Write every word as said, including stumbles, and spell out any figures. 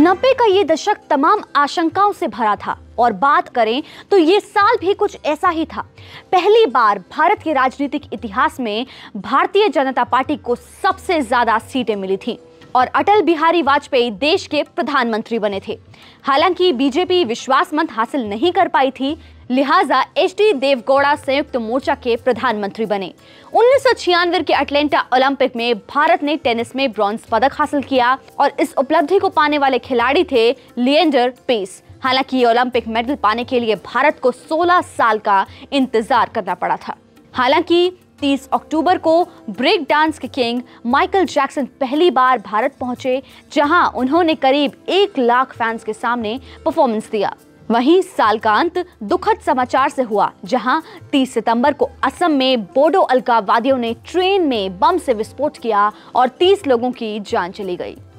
नब्बे का ये दशक तमाम आशंकाओं से भरा था और बात करें तो ये साल भी कुछ ऐसा ही था। पहली बार भारत के राजनीतिक इतिहास में भारतीय जनता पार्टी को सबसे ज्यादा सीटें मिली थीं और अटल बिहारी वाजपेयी देश के प्रधानमंत्री बने थे। हालांकि बीजेपी विश्वास मत हासिल नहीं कर पाई थी, लिहाजा एच डी देवगौड़ा संयुक्त मोर्चा के प्रधानमंत्री बने। उन्नीस सौ छियानवे के अटलांटा ओलंपिक में भारत ने टेनिस में ब्रॉन्ज पदक हासिल किया और इस उपलब्धि को पाने वाले खिलाड़ी थे लिएंडर पेस। हालांकि ये ओलंपिक मेडल पाने के लिए भारत को सोलह साल का इंतजार करना पड़ा था। हालांकि तीस अक्टूबर को ब्रेक डांस के किंग माइकल जैक्सन पहली बार भारत पहुंचे, जहां उन्होंने करीब एक लाख फैंस के सामने परफॉर्मेंस दिया। वहीं साल का अंत दुखद समाचार से हुआ, जहां तीस सितंबर को असम में बोडो अलगाववादियों ने ट्रेन में बम से विस्फोट किया और तीस लोगों की जान चली गई।